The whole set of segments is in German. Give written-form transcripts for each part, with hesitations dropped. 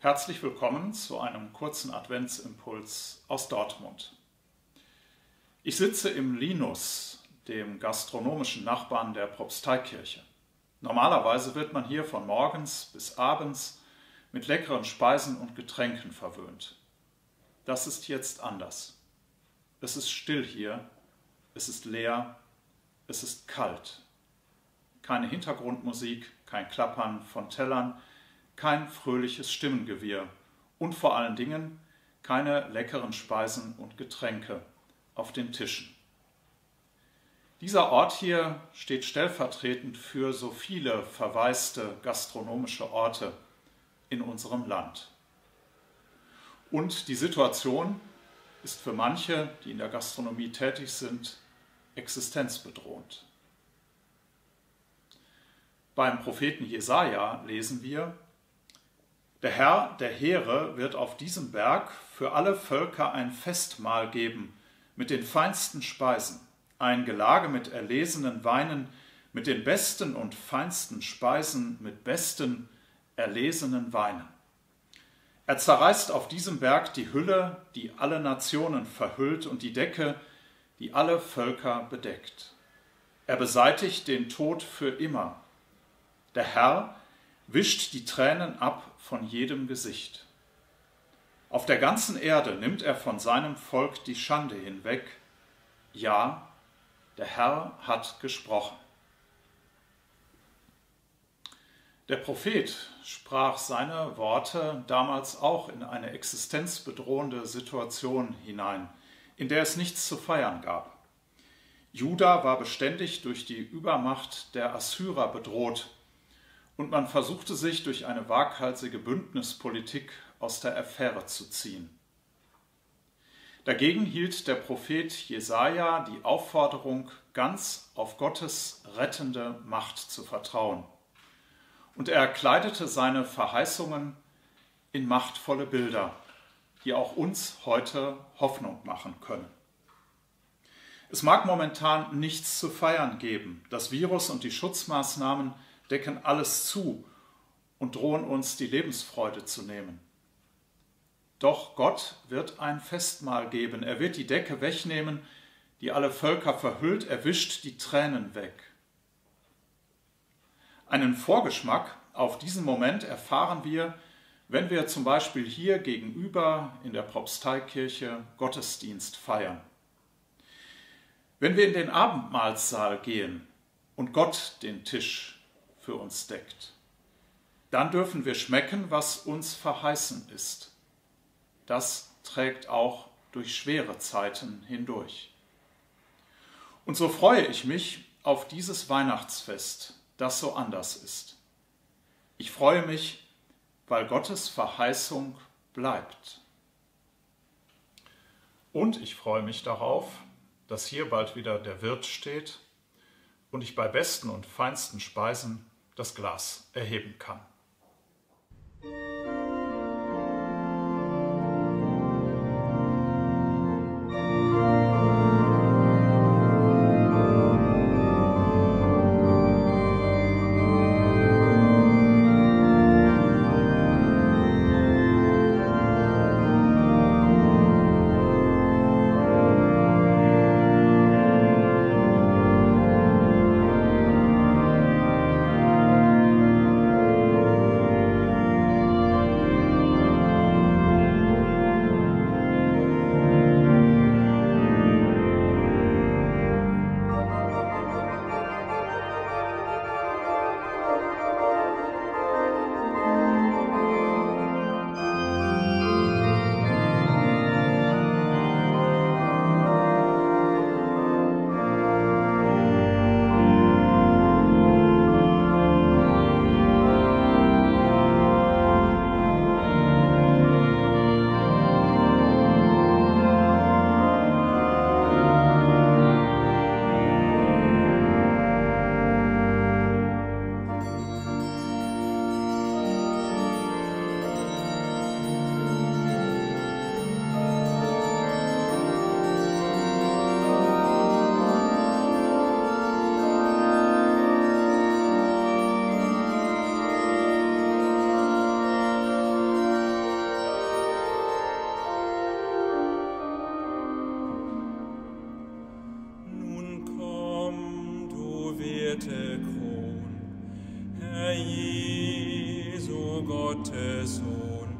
Herzlich willkommen zu einem kurzen Adventsimpuls aus Dortmund. Ich sitze im Linus, dem gastronomischen Nachbarn der Propsteikirche. Normalerweise wird man hier von morgens bis abends mit leckeren Speisen und Getränken verwöhnt. Das ist jetzt anders. Es ist still hier, es ist leer, es ist kalt. Keine Hintergrundmusik, kein Klappern von Tellern, kein fröhliches Stimmengewirr und vor allen Dingen keine leckeren Speisen und Getränke auf den Tischen. Dieser Ort hier steht stellvertretend für so viele verwaiste gastronomische Orte in unserem Land. Und die Situation ist für manche, die in der Gastronomie tätig sind, existenzbedrohend. Beim Propheten Jesaja lesen wir: Der Herr der Heere wird auf diesem Berg für alle Völker ein Festmahl geben mit den feinsten Speisen, ein Gelage mit erlesenen Weinen, mit den besten und feinsten Speisen, mit besten erlesenen Weinen. Er zerreißt auf diesem Berg die Hülle, die alle Nationen verhüllt, und die Decke, die alle Völker bedeckt. Er beseitigt den Tod für immer. Der Herr wischt die Tränen ab von jedem Gesicht. Auf der ganzen Erde nimmt er von seinem Volk die Schande hinweg. Ja, der Herr hat gesprochen. Der Prophet sprach seine Worte damals auch in eine existenzbedrohende Situation hinein, in der es nichts zu feiern gab. Juda war beständig durch die Übermacht der Assyrer bedroht, und man versuchte sich durch eine waghalsige Bündnispolitik aus der Affäre zu ziehen. Dagegen hielt der Prophet Jesaja die Aufforderung, ganz auf Gottes rettende Macht zu vertrauen. Und er kleidete seine Verheißungen in machtvolle Bilder, die auch uns heute Hoffnung machen können. Es mag momentan nichts zu feiern geben. Das Virus und die Schutzmaßnahmen decken alles zu und drohen uns die Lebensfreude zu nehmen. Doch Gott wird ein Festmahl geben. Er wird die Decke wegnehmen, die alle Völker verhüllt. Er wischt die Tränen weg. Einen Vorgeschmack auf diesen Moment erfahren wir, wenn wir zum Beispiel hier gegenüber in der Propsteikirche Gottesdienst feiern. Wenn wir in den Abendmahlsaal gehen und Gott den Tisch für uns deckt, dann dürfen wir schmecken, was uns verheißen ist. Das trägt auch durch schwere Zeiten hindurch. Und so freue ich mich auf dieses Weihnachtsfest, das so anders ist. Ich freue mich, weil Gottes Verheißung bleibt. Und ich freue mich darauf, dass hier bald wieder der Wirt steht und ich bei besten und feinsten Speisen das Glas erheben kann. geirrte Kron. Herr Jesu, Gottes Sohn,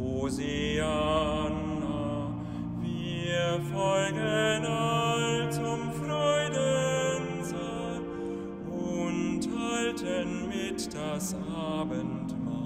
Hosianna, wir folgen all zum Freudensaal und halten mit das Abendmahl.